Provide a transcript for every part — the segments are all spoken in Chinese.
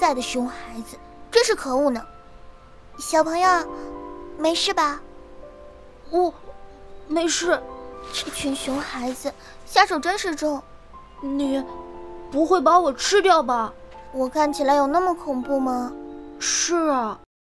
在的熊孩子，真是可恶呢。小朋友，没事吧？ 我没事。 这群熊孩子下手真是重。 你不会把我吃掉吧？ 我看起来有那么恐怖吗？ 是啊。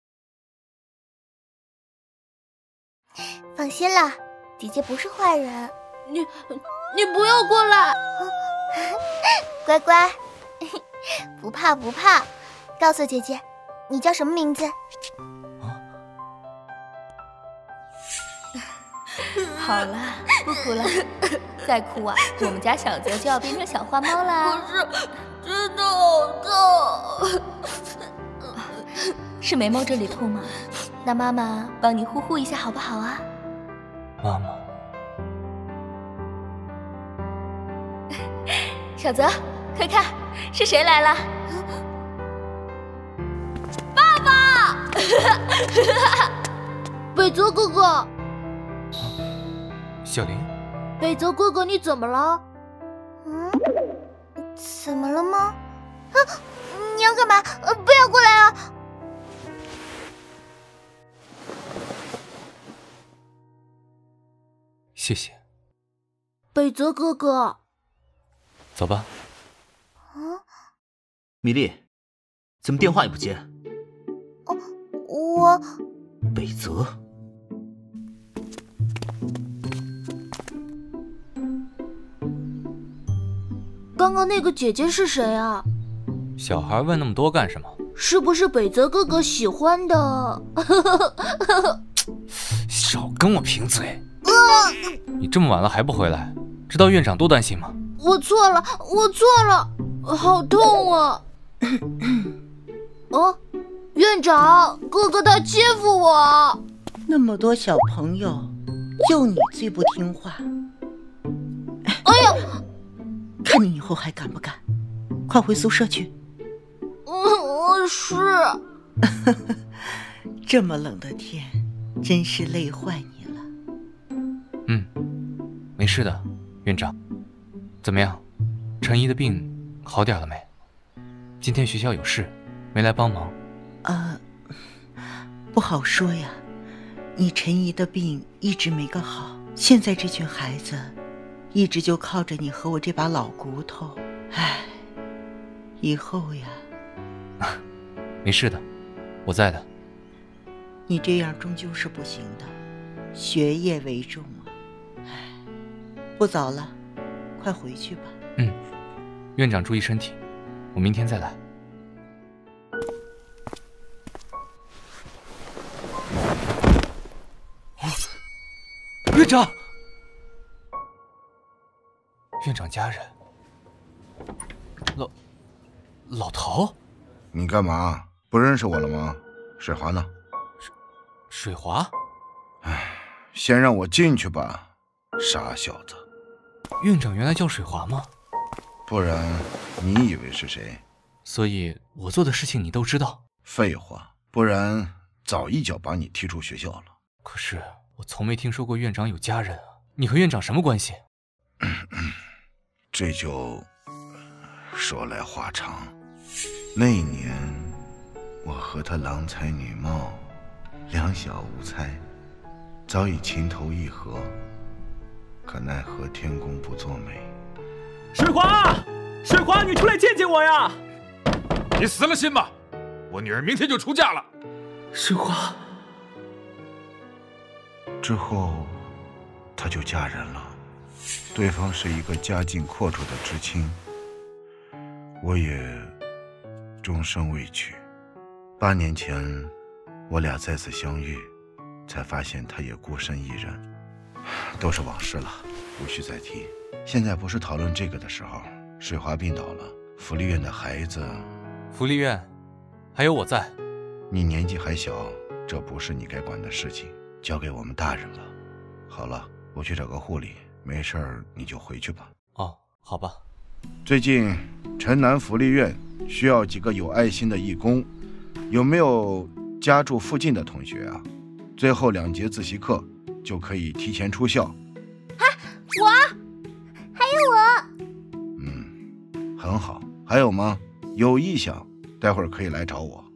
放心啦，姐姐不是坏人。 你不要过来！ 乖乖，不怕不怕。告诉姐姐，你叫什么名字？ 好了，不哭了，再哭啊，我们家小泽就要变成小花猫啦。 不是，真的好痛。 是眉毛这里痛吗？那妈妈帮你呼呼一下好不好啊？ 妈妈。 小泽，快看，是谁来了？爸爸！ 北泽哥哥。 小林。 北泽哥哥，你怎么了？ 怎么了吗？你要干嘛？不要过来啊！ 谢谢。 北泽哥哥。 走吧。 米莉，怎么电话也不接？ 我…… 北泽。 刚刚那个姐姐是谁啊？ 小孩问那么多干什么？ 是不是北泽哥哥喜欢的？ 少跟我贫嘴！你这么晚了还不回来，知道院长多担心吗？ 我错了，我错了，好痛啊！院长，哥哥他欺负我。 那么多小朋友，就你最不听话。 哎呀！ 看你以后还敢不敢！快回宿舍去。 是。 这么冷的天，真是累坏你了。 没事的，院长。怎么样，陈怡的病好点了没？今天学校有事，没来帮忙。 不好说呀。你陈怡的病一直没个好，现在这群孩子一直就靠着你和我这把老骨头。唉，以后呀…… 没事的，我在的。 你这样终究是不行的，学业为重啊。唉，不早了，快回去吧。 院长注意身体，我明天再来。院长，院长家人，老陶， 你干嘛？不认识我了吗？水华呢？ 水华？ 先让我进去吧，傻小子。 院长原来叫水华吗？ 不然你以为是谁？ 所以我做的事情你都知道？ 废话，不然早一脚把你踢出学校了。 可是我从没听说过院长有家人啊，你和院长什么关系？ 这就说来话长。那一年我和他郎才女貌，两小无猜，早已情投意合，可奈何天公不作美。 水华，水华，你出来见见我呀！ 你死了心吧，我女儿明天就出嫁了。 水华。 之后她就嫁人了，对方是一个家境阔绰的知青，我也终生未娶。8年前我俩再次相遇，才发现她也孤身一人，都是往事了，无需再提。现在不是讨论这个的时候。水华病倒了，福利院的孩子…… 福利院还有我在。 你年纪还小，这不是你该管的事情，交给我们大人了。好了，我去找个护理，没事儿你就回去吧。 哦，好吧。 最近城南福利院需要几个有爱心的义工，有没有家住附近的同学啊？最后2节自习课就可以提前出校。 我，还有我。 很好。还有吗？有意向待会儿可以来找我。